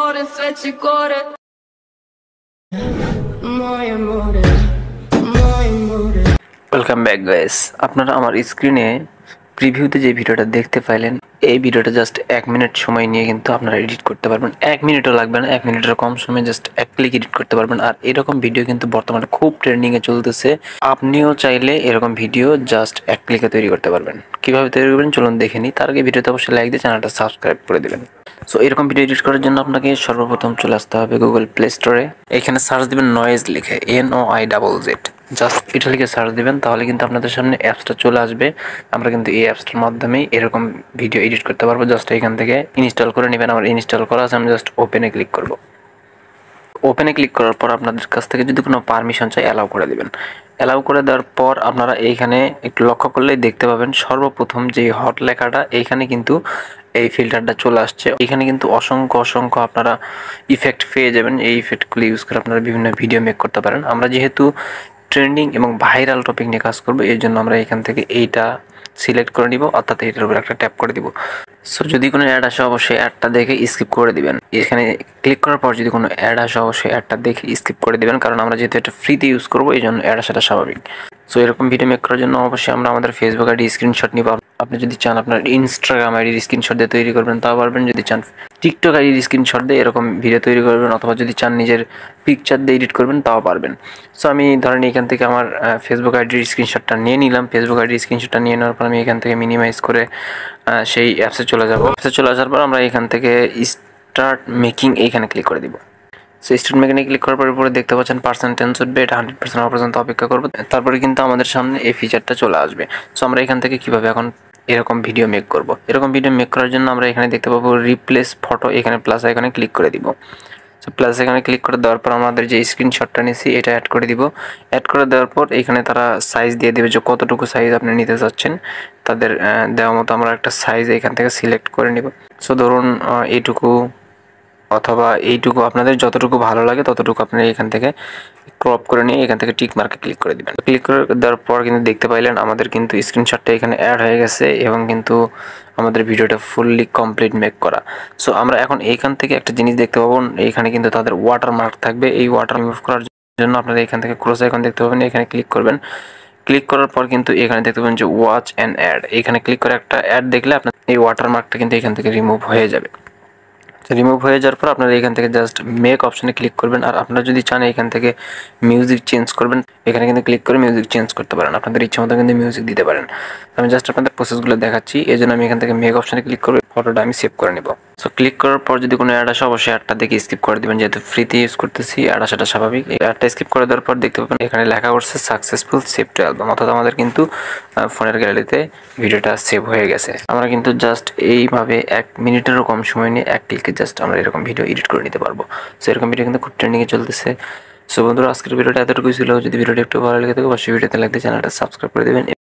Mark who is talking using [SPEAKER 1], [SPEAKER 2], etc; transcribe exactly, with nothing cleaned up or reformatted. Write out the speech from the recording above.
[SPEAKER 1] amore, sveci gore. Moj amore, moj amore.
[SPEAKER 2] Welcome back guys, আপনারা আমার স্ক্রিনে প্রিভিউতে যে ভিডিওটা দেখতে পাইলেন, এই ভিডিওটা জাস্ট এক মিনিট সময় নিয়ে কিন্তু আপনারা এডিট করতে পারবেন। এক মিনিটও লাগবে না, এক মিনিটের কম সময়ে জাস্ট এক ক্লিক এডিট করতে পারবেন। আর এরকম ভিডিও কিন্তু বর্তমানে খুব ট্রেন্ডিংয়ে চলতেছে। আপনিও চাইলে এরকম ভিডিও জাস্ট এক ক্লিকে তৈরি করতে পারবেন। কিভাবে তৈরি করবেন চলুন দেখে নিই। তার আগে ভিডিওতে অবশ্যই লাইক দিয়ে চ্যানেলটা সাবস্ক্রাইব করে দেবেন। সো এরকম ভিডিও এডিট করার জন্য আপনাকে সর্বপ্রথম চলে আসতে হবে গুগল প্লে স্টোরে। এখানে সার্চ দিবেন নয়েজ লিখে, N O I double Z. Just এটা লিখে সার্চ দিবেন, তাহলে কিন্তু আপনাদের সামনে অ্যাপসটা চলে আসবে। আমরা কিন্তু এই অ্যাপসটার মাধ্যমেই এরকম ভিডিও এডিট করতে পারবো। জাস্ট এখান থেকে ইনস্টল করে নেবেন। আমার ইনস্টল করা আছে, আমি জাস্ট ওপেনে ক্লিক করব। ওপেনে ক্লিক করার পর আপনাদের কাছ থেকে যদি কোনো পারমিশন চাই অ্যালাউ করে দেবেন। অ্যালাউ করে দেওয়ার পর আপনারা এইখানে একটু লক্ষ্য করলেই দেখতে পাবেন সর্বপ্রথম যে হট লেখাটা, এইখানে কিন্তু এই ফিল্টারটা চলে আসছে। এখানে কিন্তু অসংখ্য অসংখ্য আপনারা ইফেক্ট পেয়ে যাবেন। এই ইফেক্টগুলো ইউজ করে আপনারা বিভিন্ন ভিডিও মেক করতে পারেন। আমরা যেহেতু ট্রেন্ডিং এবং ভাইরাল টপিক নিয়ে কাজ করবো, এর জন্য আমরা এখান থেকে এইটা সিলেক্ট করে নিব, অর্থাৎ এইটার উপর একটা ট্যাপ করে দিব। সো যদি কোনো অ্যাড আসে অবশ্যই অ্যাডটা দেখে স্কিপ করে দিবেন। এখানে ক্লিক করার পর যদি কোনো অ্যাড আসে অবশ্যই অ্যাডটা দেখে স্কিপ করে দিবেন, কারণ আমরা যেহেতু এটা ফ্রিতে ইউজ করবো এই জন্য অ্যাড আসাটা স্বাভাবিক। সো এরকম ভিডিও মেক করার জন্য অবশ্যই আমরা আমাদের ফেসবুক আইডি স্ক্রিনশট নিব। আপনি যদি চান আপনার ইনস্টাগ্রাম আইডির স্ক্রিনশট দিয়ে তৈরি করবেন তাও পারবেন। যদি চান টিকটক আইডির স্ক্রিনশট দিয়ে এরকম ভিডিও তৈরি করবেন, অথবা যদি চান নিজের পিকচার দিয়ে এডিট করবেন তাও পারবেন। সো আমি ধরেন এখান থেকে আমার ফেসবুক আইডির স্ক্রিনশটটা নিয়ে নিলাম। ফেসবুক আইডির স্ক্রিনশটটা নিয়ে নেওয়ার পর আমি এখান থেকে মিনিমাইজ করে সেই অ্যাপসে চলে যাব। অ্যাপসে চলে আসার পর আমরা এখান থেকে স্টার্ট মেকিং এইখানে ক্লিক করে দিব। সো স্টার্ট মেকিংয়ে ক্লিক করার পরে পরে দেখতে পাচ্ছেন পার্সেন্টেজ উঠবে, এটা হান্ড্রেড পার্সেন্ট হওয়া পর্যন্ত অপেক্ষা করবো। তারপরে কিন্তু আমাদের সামনে এই ফিচারটা চলে আসবে। সো আমরা এখান থেকে কীভাবে এখন এরকম ভিডিও মেক করব। এরকম ভিডিও মেক করার জন্য আমরা এখানে দেখতে পাবো রিপ্লেস ফটো, এখানে প্লাস এখানে ক্লিক করে দিব। সো প্লাস এখানে ক্লিক করে দেওয়ার পর আমাদের যে স্ক্রিনশটটা নিয়েছি এটা অ্যাড করে দিব। অ্যাড করে দেওয়ার পর এখানে তারা সাইজ দিয়ে দেবে যে কতটুকু সাইজ আপনি নিতে চাচ্ছেন। তাদের দেওয়া মতো আমরা একটা সাইজ এখান থেকে সিলেক্ট করে নিব। সো ধরুন এইটুকু অথবা এইটুকু, আপনাদের যতটুকু ভালো লাগে ততটুকু আপনি এখান থেকে ক্রপ করে নিয়ে এখান থেকে টিক মার্কে ক্লিক করে দিবেন। ক্লিক করে দেওয়ার পর কিন্তু দেখতে পাইলেন আমাদের কিন্তু স্ক্রিনশটটা এখানে অ্যাড হয়ে গেছে এবং কিন্তু আমাদের ভিডিওটা ফুললি কমপ্লিট মেক করা। সো আমরা এখন এইখান থেকে একটা জিনিস দেখতে পাবো, এইখানে কিন্তু তাদের ওয়াটারমার্ক থাকবে। এই ওয়াটার রিমুভ করার জন্য আপনারা এখান থেকে ক্রস আইকন দেখতে পাবেন, এখানে ক্লিক করবেন। ক্লিক করার পর কিন্তু এখানে দেখতে পাবেন যে ওয়াচ অ্যান্ড অ্যাড, এখানে ক্লিক করে একটা অ্যাড দেখলে আপনার এই ওয়াটারমার্কটা কিন্তু এখান থেকে রিমুভ হয়ে যাবে। রিমুভ হয়ে যাওয়ার পর আপনারা এখান থেকে জাস্ট মেক অপশনে ক্লিক করবেন। আর আপনারা যদি চান এখান থেকে মিউজিক চেঞ্জ করবেন, এখানে কিন্তু ক্লিক করে মিউজিক চেঞ্জ করতে পারেন। আপনাদের ইচ্ছা মতো কিন্তু মিউজিক দিতে পারেন। আমি জাস্ট আপনাদের প্রসেসগুলো দেখাচ্ছি, এই জন্য আমি এখান থেকে মেক অপশনে ক্লিক করে ফটোটা আমি সেভ করে নেব। সো ক্লিক করার পর যদি কোনো অ্যাড আসে অবশ্যই অ্যাডটা দেখে স্কিপ করে দেবেন, যেহেতু ফ্রিতে ইউজ করতেছি অ্যাড আসাটা স্বাভাবিক। এই অ্যাডটা স্কিপ করে দেওয়ার পর দেখতে পাবেন এখানে লেখা করছে সাকসেসফুল সেভ টু অ্যালবাম, অর্থাৎ আমাদের কিন্তু ফোনের গ্যালারিতে ভিডিওটা সেভ হয়ে গেছে। আমরা কিন্তু জাস্ট এইভাবে এক মিনিটেরও কম সময় নিয়ে এক ক্লিকে জাস্ট আমরা এরকম ভিডিও এডিট করে নিতে পারবো। সো এরকম ভিডিও কিন্তু খুব ট্রেন্ডিংয়ে চলতেছে। সো বন্ধুরা আজকের ভিডিওটা এতটুকুই ছিল। যদি ভিডিওটা একটু ভালো লেগে থাকে অবশ্যই ভিডিওতে লাইক দিয়ে চ্যানেলটা সাবস্ক্রাইব করে দেবেন।